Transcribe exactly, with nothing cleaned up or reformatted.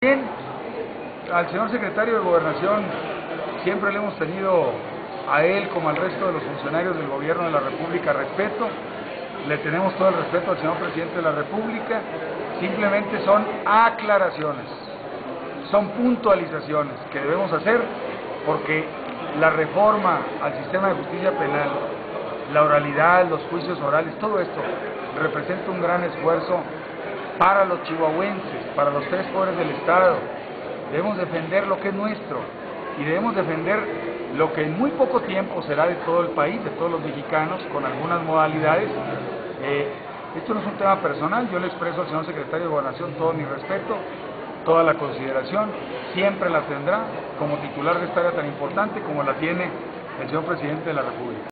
Bien, al señor secretario de Gobernación siempre le hemos tenido a él como al resto de los funcionarios del Gobierno de la República respeto, le tenemos todo el respeto al señor Presidente de la República, simplemente son aclaraciones, son puntualizaciones que debemos hacer porque la reforma al sistema de justicia penal, la oralidad, los juicios orales, todo esto representa un gran esfuerzo para los chihuahuenses, para los tres poderes del Estado. Debemos defender lo que es nuestro y debemos defender lo que en muy poco tiempo será de todo el país, de todos los mexicanos, con algunas modalidades. Eh, esto no es un tema personal, yo le expreso al señor secretario de Gobernación todo mi respeto, toda la consideración, siempre la tendrá como titular de esta área tan importante como la tiene el señor Presidente de la República.